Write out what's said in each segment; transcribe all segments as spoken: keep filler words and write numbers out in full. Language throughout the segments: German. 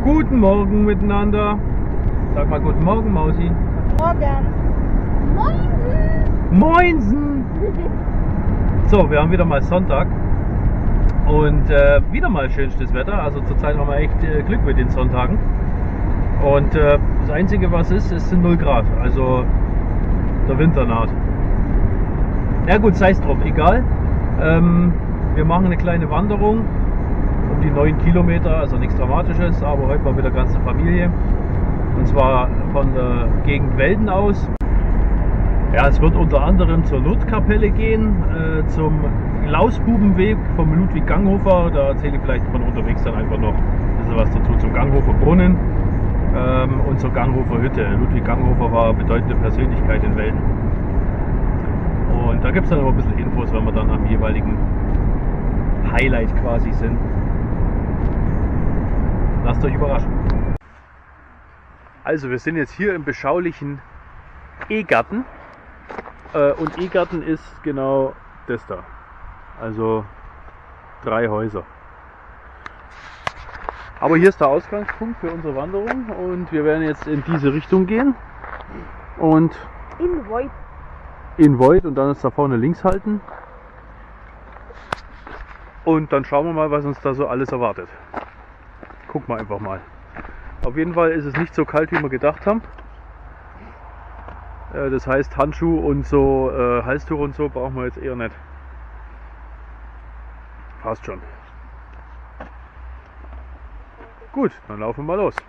Guten Morgen miteinander. Sag mal guten Morgen, Mausi. Morgen. Moinsen. Moinsen. So, wir haben wieder mal Sonntag und äh, wieder mal schönstes Wetter. Also zurzeit haben wir echt äh, Glück mit den Sonntagen. Und äh, das Einzige, was ist, es sind null Grad. Also der Winter naht. Ja gut, sei es drum, egal. Ähm, wir machen eine kleine Wanderung um die neun Kilometer, also nichts Dramatisches, aber heute mal mit der ganzen Familie. Und zwar von der Gegend Welden aus. Ja, es wird unter anderem zur Lourdeskapelle gehen, äh, zum Lausbubenweg vom Ludwig Ganghofer. Da erzähle ich vielleicht von unterwegs dann einfach noch ein bisschen was dazu, zum Ganghofer Brunnen ähm, und zur Ganghofer Hütte. Ludwig Ganghofer war eine bedeutende Persönlichkeit in Welden. Und da gibt es dann immer ein bisschen Infos, wenn wir dann am jeweiligen Highlight quasi sind. Lasst euch überraschen. Also wir sind jetzt hier im beschaulichen Egarten. Äh, und Egarten ist genau das da. Also drei Häuser. Aber hier ist der Ausgangspunkt für unsere Wanderung und wir werden jetzt in diese Richtung gehen. Und In Void. in Void und dann ist da vorne links halten. Und dann schauen wir mal, was uns da so alles erwartet. Gucken wir einfach mal. Auf jeden Fall ist es nicht so kalt, wie wir gedacht haben. Äh, das heißt, Handschuhe und so, äh, Halstuch und so brauchen wir jetzt eher nicht. Passt schon. Gut, dann laufen wir los.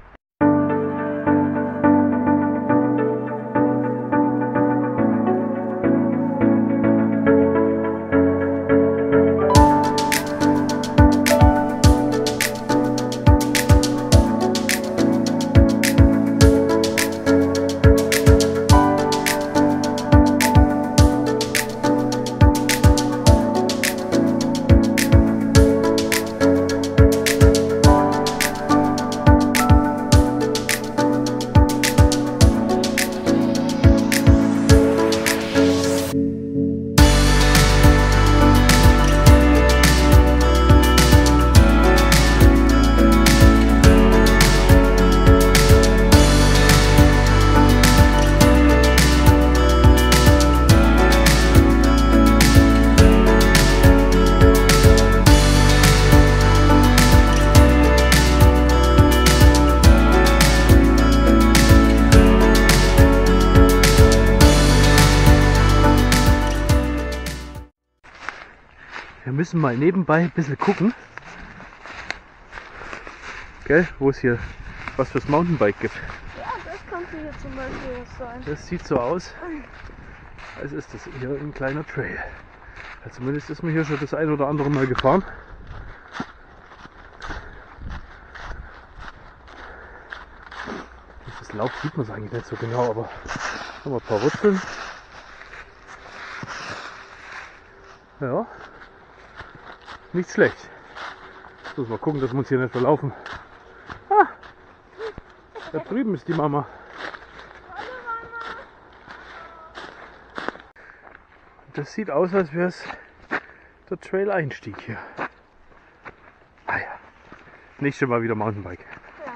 Wir müssen mal nebenbei ein bisschen gucken, gell, wo es hier was fürs Mountainbike gibt. Ja, das könnte hier zum Beispiel was sein. Das sieht so aus, als ist das hier ein kleiner Trail. Ja, zumindest ist man hier schon das ein oder andere Mal gefahren. Das Laub sieht man es eigentlich nicht so genau, aber haben wir ein paar Wurzeln. Ja. Nicht schlecht. Jetzt müssen wir gucken, dass wir uns hier nicht verlaufen. Ah, da drüben ist die Mama. Das sieht aus, als wäre es der Trail-Einstieg hier. Ah ja, nächstes Mal wieder Mountainbike. Ja.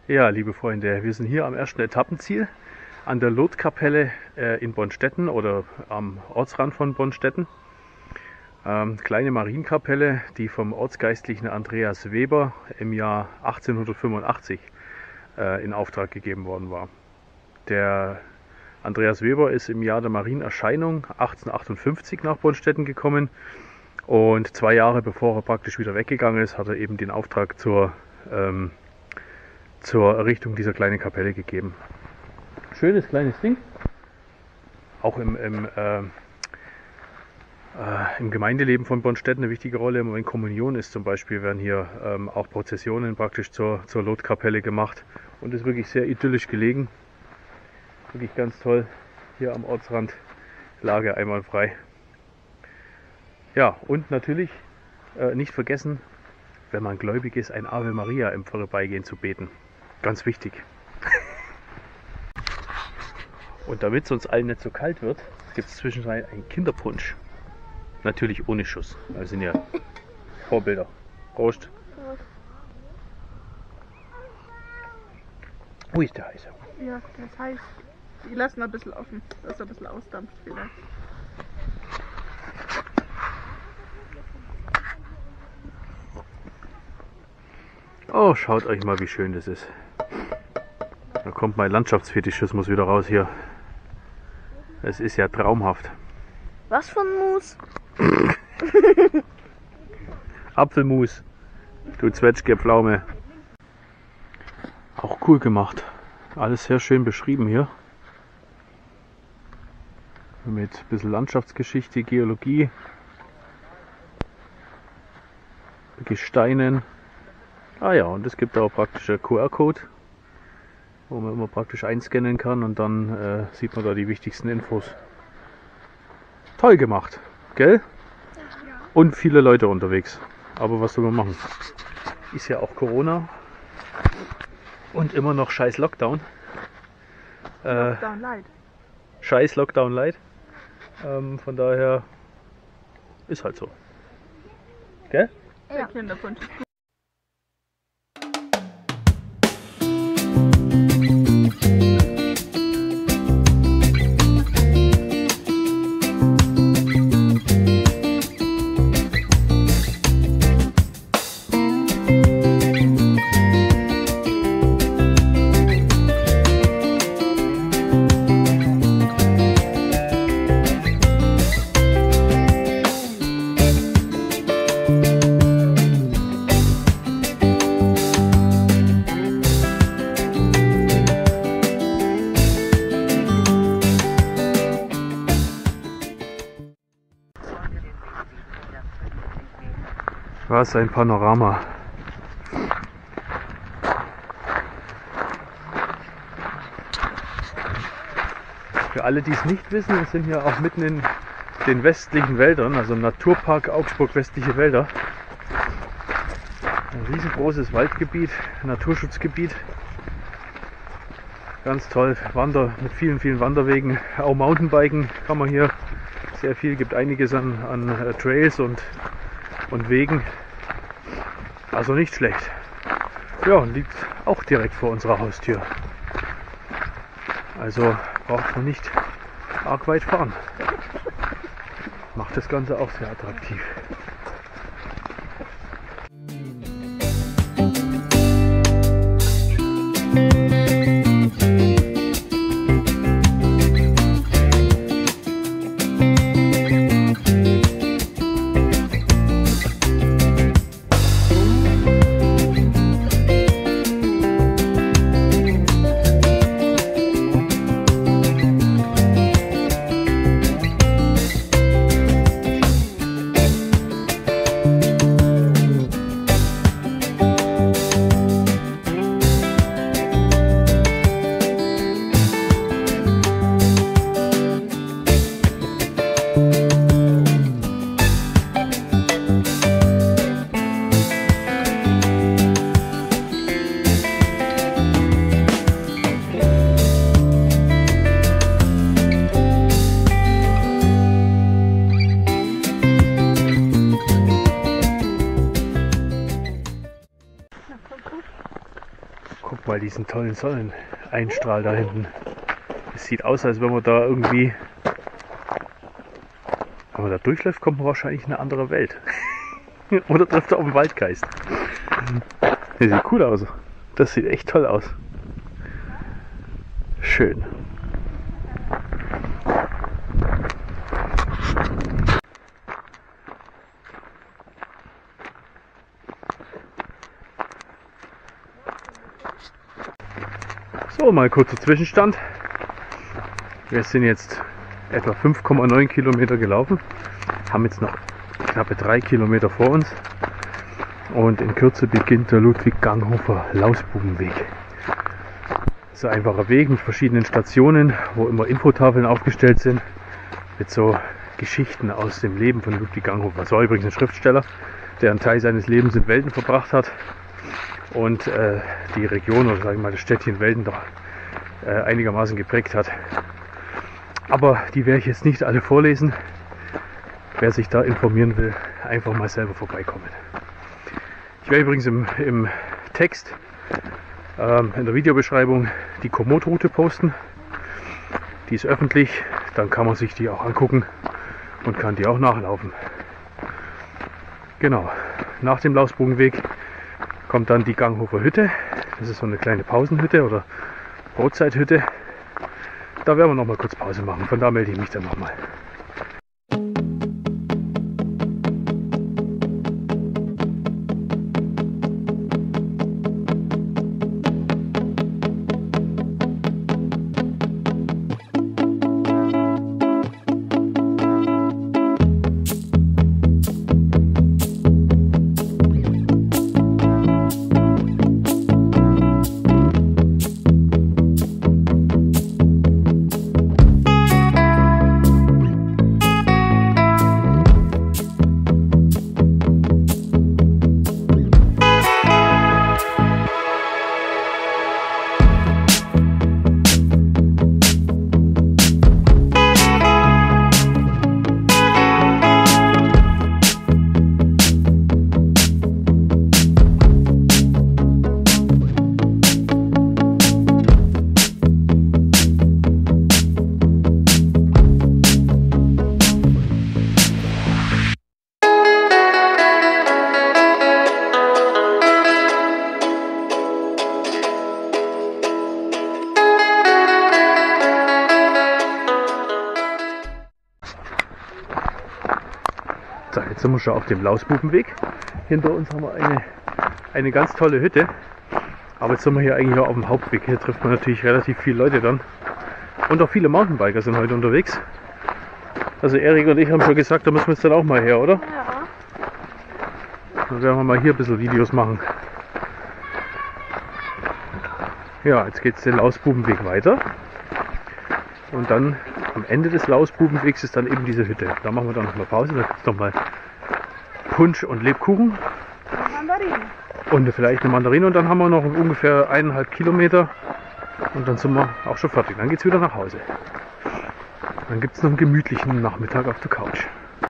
Ja, liebe Freunde, wir sind hier am ersten Etappenziel an der Lotkapelle äh, in Bonstetten oder am Ortsrand von Bonstetten. Ähm, kleine Marienkapelle, die vom Ortsgeistlichen Andreas Weber im Jahr achtzehnhundertfünfundachtzig äh, in Auftrag gegeben worden war. Der Andreas Weber ist im Jahr der Marienerscheinung achtzehnhundertachtundfünfzig nach Bonstetten gekommen und zwei Jahre bevor er praktisch wieder weggegangen ist, hat er eben den Auftrag zur ähm, zur Errichtung dieser kleinen Kapelle gegeben. Schönes kleines Ding. Auch im, im, äh, äh, im Gemeindeleben von Bonstetten eine wichtige Rolle. Wenn Kommunion ist zum Beispiel, werden hier ähm, auch Prozessionen praktisch zur, zur Lotkapelle gemacht. Und ist wirklich sehr idyllisch gelegen. Wirklich ganz toll. Hier am Ortsrand. Lage einwandfrei. Ja, und natürlich äh, nicht vergessen, wenn man gläubig ist, ein Ave Maria im Vorbeigehen zu beten. Ganz wichtig. Und damit es uns allen nicht so kalt wird, gibt es zwischendrin einen Kinderpunsch. Natürlich ohne Schuss. Das sind ja Vorbilder. Prost. Wo ist der heiße? Ja, das heißt, die lassen ein bisschen offen, dass er ein bisschen ausdampft vielleicht. Oh, schaut euch mal, wie schön das ist. Da kommt mein Landschaftsfetischismus wieder raus hier. Es ist ja traumhaft. Was für ein Mus? Apfelmus. Du Zwetschge Pflaume. Auch cool gemacht. Alles sehr schön beschrieben hier. Mit ein bisschen Landschaftsgeschichte, Geologie, Gesteinen. Ah ja, und es gibt auch praktisch einen Q R-Code, wo man immer praktisch einscannen kann und dann äh, sieht man da die wichtigsten Infos. Toll gemacht, gell? Und viele Leute unterwegs. Aber was soll man machen? Ist ja auch Corona und immer noch scheiß Lockdown. Äh, Lockdown Light. scheiß Lockdown Light. Ähm, von daher ist halt so. Gell? Der Kinderpunsch ist gut. Was ein Panorama. Für alle, die es nicht wissen, wir sind hier auch mitten in den westlichen Wäldern, also im Naturpark Augsburg Westliche Wälder. Ein riesengroßes Waldgebiet, Naturschutzgebiet. Ganz toll, Wander mit vielen, vielen Wanderwegen. Auch Mountainbiken kann man hier sehr viel, gibt einiges an, an Trails und, und Wegen. Also nicht schlecht. Ja, und liegt auch direkt vor unserer Haustür. Also braucht man nicht arg weit fahren. Macht das Ganze auch sehr attraktiv. mal diesen tollen Sonneneinstrahl da hinten. Es sieht aus, als wenn man da irgendwie, wenn man da durchläuft, kommt man wahrscheinlich in eine andere Welt. Oder trifft er auf den Waldgeist. Das sieht cool aus. Das sieht echt toll aus. Schön. So, mal kurzer Zwischenstand. Wir sind jetzt etwa fünf Komma neun Kilometer gelaufen, haben jetzt noch knappe drei Kilometer vor uns und in Kürze beginnt der Ludwig-Ganghofer Lausbubenweg. Das ist ein einfacher Weg mit verschiedenen Stationen, wo immer Infotafeln aufgestellt sind mit so Geschichten aus dem Leben von Ludwig Ganghofer. Das war übrigens ein Schriftsteller, der einen Teil seines Lebens in Welten verbracht hat und äh, die Region oder sagen wir mal das Städtchen Welten doch äh, einigermaßen geprägt hat. Aber die werde ich jetzt nicht alle vorlesen. Wer sich da informieren will, einfach mal selber vorbeikommen. Ich werde übrigens im, im Text, ähm, in der Videobeschreibung die Komoot-Route posten. Die ist öffentlich, dann kann man sich die auch angucken und kann die auch nachlaufen. Genau, nach dem Lausbubenweg kommt dann die Ganghofer Hütte. Das ist so eine kleine Pausenhütte oder Brotzeithütte. Da werden wir noch mal kurz Pause machen. Von da melde ich mich dann noch mal. So, jetzt sind wir schon auf dem Lausbubenweg. Hinter uns haben wir eine, eine ganz tolle Hütte. Aber jetzt sind wir hier eigentlich auch auf dem Hauptweg. Hier trifft man natürlich relativ viele Leute dann. Und auch viele Mountainbiker sind heute unterwegs. Also Erik und ich haben schon gesagt, da müssen wir jetzt dann auch mal her, oder? Ja. Dann werden wir mal hier ein bisschen Videos machen. Ja, jetzt geht es den Lausbubenweg weiter. Und dann am Ende des Lausbubenwegs ist dann eben diese Hütte. Da machen wir dann noch mal Pause. Da gibt es noch mal Punsch und Lebkuchen. Mandarinen. Und vielleicht eine Mandarine. Und dann haben wir noch ungefähr eineinhalb Kilometer. Und dann sind wir auch schon fertig. Dann geht es wieder nach Hause. Dann gibt es noch einen gemütlichen Nachmittag auf der Couch.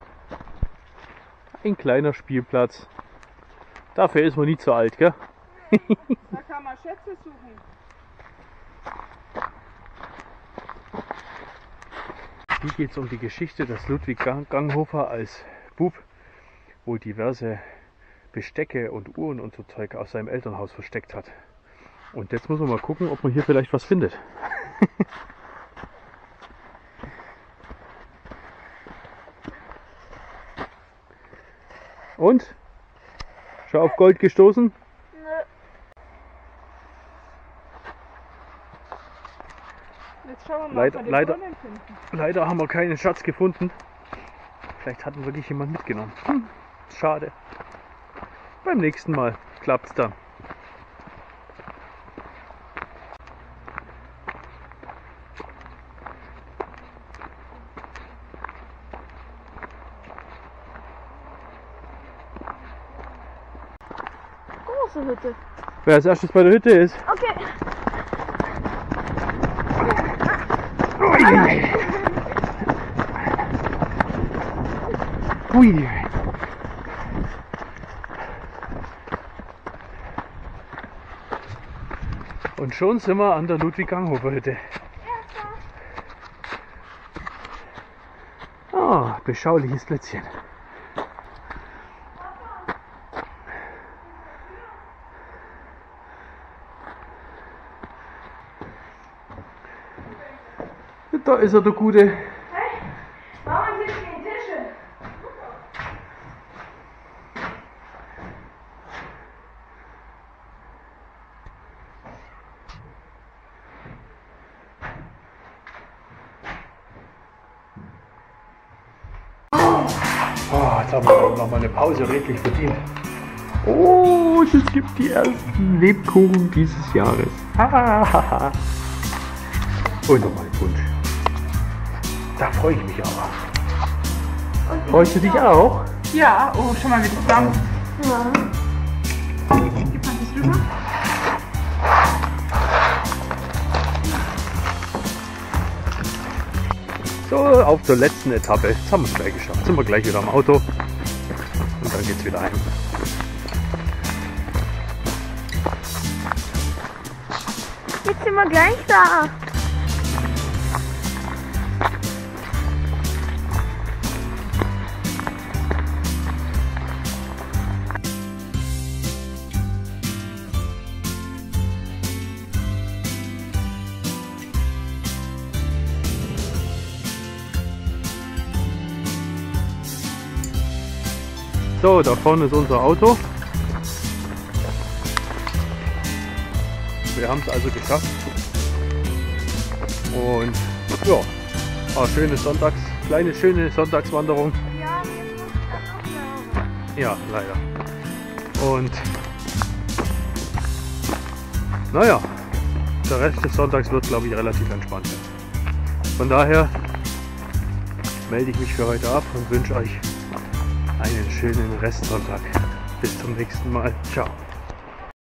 Ein kleiner Spielplatz. Dafür ist man nie zu alt, gell? Da kann man Schätze suchen. Hier geht es um die Geschichte, dass Ludwig Ganghofer als Bub wohl diverse Bestecke und Uhren und so Zeug aus seinem Elternhaus versteckt hat. Und jetzt muss man mal gucken, ob man hier vielleicht was findet. Und? Schon auf Gold gestoßen? Jetzt schauen wir mal, Leider, ob wir die leider, Brunnen finden. leider haben wir keinen Schatz gefunden. Vielleicht hat ihn wirklich jemand mitgenommen. Hm, schade. Beim nächsten Mal klappt's dann. Große Hütte. Wer als erstes bei der Hütte ist. Okay. Ui. Und schon sind wir an der Ludwig-Ganghofer-Hütte. Ah, beschauliches Plätzchen. Da ist er, der Gute. Hey, Mama sitzt in den Tischen. Oh, jetzt haben wir noch mal eine Pause redlich verdient. Oh, es gibt die ersten Lebkuchen dieses Jahres. Und nochmal ein Wunsch. Da freue ich mich aber. Freust du dich auch? Ja, oh, schon mal wieder zusammen. Ja. Gib mal das rüber. So, auf zur letzten Etappe. Jetzt haben wir es gleich geschafft. Jetzt sind wir gleich wieder am Auto. Und dann geht's wieder heim. Jetzt sind wir gleich da. So, da vorne ist unser Auto. Wir haben es also geschafft. Und ja, war schöne Sonntags, kleine schöne Sonntagswanderung. Ja, jetzt muss ich das noch machen. Ja, leider. Und naja, der Rest des Sonntags wird, glaube ich, relativ entspannt sein. Von daher melde ich mich für heute ab und wünsche euch einen schönen Restsonntag. Bis zum nächsten Mal. Ciao.